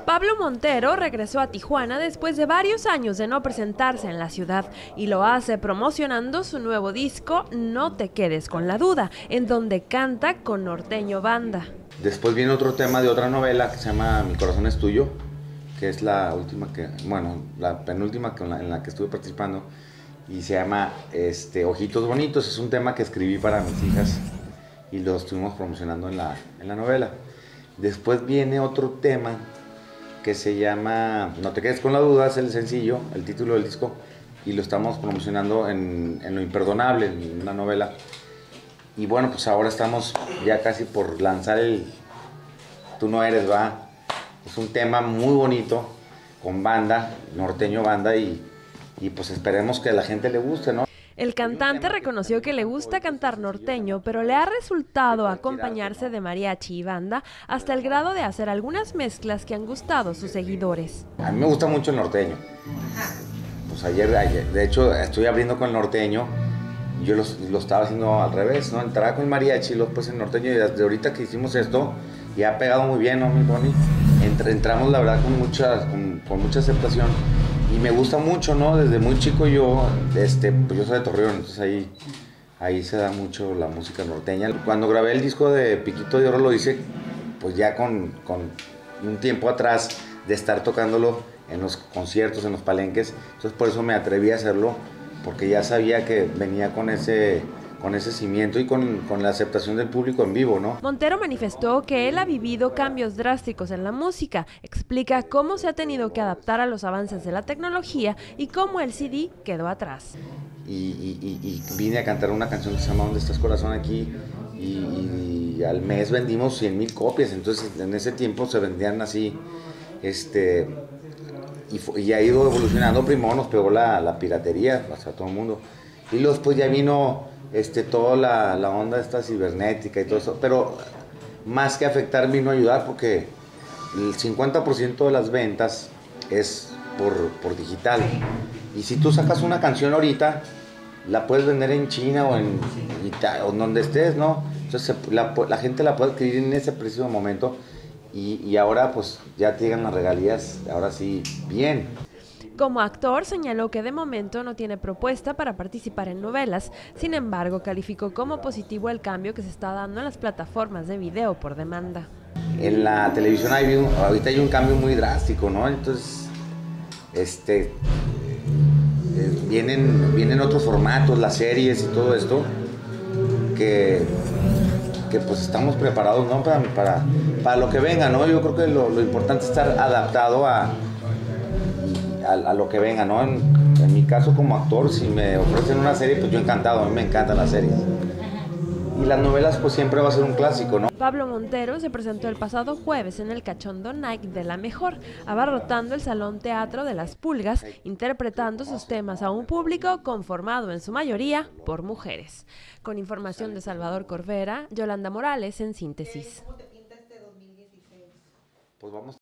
Pablo Montero regresó a Tijuana después de varios años de no presentarse en la ciudad y lo hace promocionando su nuevo disco No te quedes con la duda, en donde canta con Norteño Banda. Después viene otro tema de otra novela que se llama Mi corazón es tuyo, que es la última la penúltima en la que estuve participando, y se llama Ojitos Bonitos. Es un tema que escribí para mis hijas y lo estuvimos promocionando en la novela. Después viene otro tema que se llama No te quedes con la duda, es el sencillo, el título del disco, y lo estamos promocionando en Lo imperdonable, en una novela. Y bueno, pues ahora estamos ya casi por lanzar el Tú no eres, va. Es un tema muy bonito, con banda, Norteño Banda, y pues esperemos que a la gente le guste, ¿no? El cantante reconoció que le gusta cantar norteño, pero le ha resultado acompañarse de mariachi y banda hasta el grado de hacer algunas mezclas que han gustado a sus seguidores. A mí me gusta mucho el norteño. Pues ayer, de hecho, estoy abriendo con el norteño. Yo lo estaba haciendo al revés, ¿no? Entraba con el mariachi y luego pues el norteño, y desde ahorita que hicimos esto, ya ha pegado muy bien, ¿no, mi Bonnie? Entramos, la verdad, con mucha aceptación. Y me gusta mucho, ¿no? Desde muy chico yo, pues yo soy de Torreón, entonces ahí se da mucho la música norteña. Cuando grabé el disco de Piquito de Oro lo hice pues ya con un tiempo atrás de estar tocándolo en los conciertos, en los palenques. Entonces por eso me atreví a hacerlo, porque ya sabía que venía con ese cimiento y con la aceptación del público en vivo, ¿no? Montero manifestó que él ha vivido cambios drásticos en la música, explica cómo se ha tenido que adaptar a los avances de la tecnología y cómo el CD quedó atrás. Y vine a cantar una canción que se llama ¿Dónde estás, corazón? Aquí, y al mes vendimos 100,000 copias, entonces en ese tiempo se vendían así, y ha ido evolucionando. Primero nos pegó la piratería, o sea, todo el mundo, y luego después ya vino toda la onda esta cibernética y todo eso, pero más que afectar vino a ayudar, porque el 50% de las ventas es por digital, y si tú sacas una canción ahorita, la puedes vender en China o en donde estés, ¿no? Entonces la gente la puede adquirir en ese preciso momento, y ahora pues ya te llegan las regalías, ahora sí, bien. Como actor, señaló que de momento no tiene propuesta para participar en novelas. Sin embargo, calificó como positivo el cambio que se está dando en las plataformas de video por demanda. En la televisión ahorita hay un cambio muy drástico, ¿no? Entonces, vienen otros formatos, las series y todo esto, que pues estamos preparados, ¿no? Para lo que venga, ¿no? Yo creo que lo importante es estar adaptado a lo que venga, ¿no? En mi caso como actor, si me ofrecen una serie, pues yo encantado, a mí me encantan las series. Y las novelas pues siempre va a ser un clásico, ¿no? Pablo Montero se presentó el pasado jueves en el Cachondo Night de La Mejor, abarrotando el Salón Teatro de las Pulgas, interpretando sus temas a un público conformado en su mayoría por mujeres. Con información de Salvador Corvera, Yolanda Morales en Síntesis. Pues vamos.